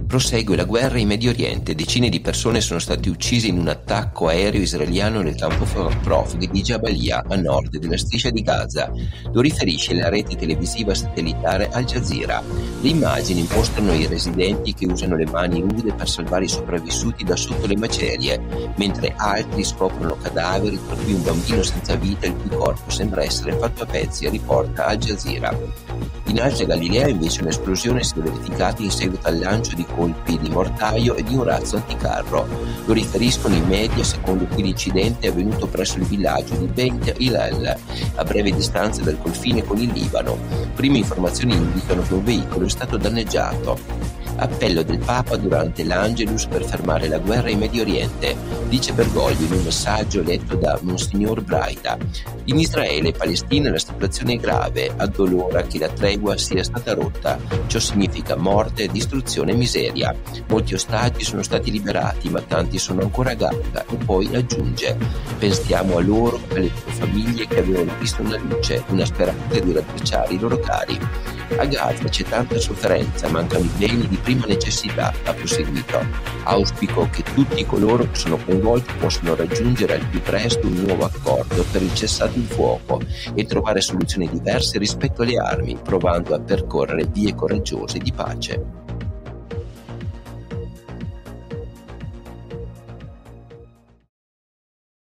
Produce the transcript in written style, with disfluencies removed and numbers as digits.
Prosegue la guerra in Medio Oriente. Decine di persone sono state uccise in un attacco aereo israeliano nel campo profughi di Jabalia, a nord della striscia di Gaza. Lo riferisce la rete televisiva satellitare Al Jazeera. Le immagini mostrano i residenti che usano le mani nude per salvare i sopravvissuti da sotto le macerie, mentre altri scoprono cadaveri, tra cui un bambino senza vita il cui corpo sembra essere fatto a pezzi, riporta Al Jazeera. In Alta Galilea invece un'esplosione si è verificata in seguito al lancio di colpi di mortaio e di un razzo anticarro. Lo riferiscono i media, secondo cui l'incidente è avvenuto presso il villaggio di Beit Hillel, a breve distanza dal confine con il Libano. Prime informazioni indicano che un veicolo è stato danneggiato. Appello del Papa durante l'Angelus per fermare la guerra in Medio Oriente, dice Bergoglio in un messaggio letto da Monsignor Braida. In Israele e Palestina la situazione è grave, addolora che la tregua sia stata rotta. Ciò significa morte, distruzione e miseria. Molti ostaggi sono stati liberati, ma tanti sono ancora a Gaza. E poi aggiunge: pensiamo a loro e alle loro famiglie che avevano visto una luce, una speranza di rabberciare i loro cari. A Gaza c'è tanta sofferenza, mancano i beni di prima necessità, ha proseguito. Auspico che tutti coloro che sono coinvolti possano raggiungere al più presto un nuovo accordo per il cessate il fuoco e trovare soluzioni diverse rispetto alle armi, provando a percorrere vie coraggiose di pace.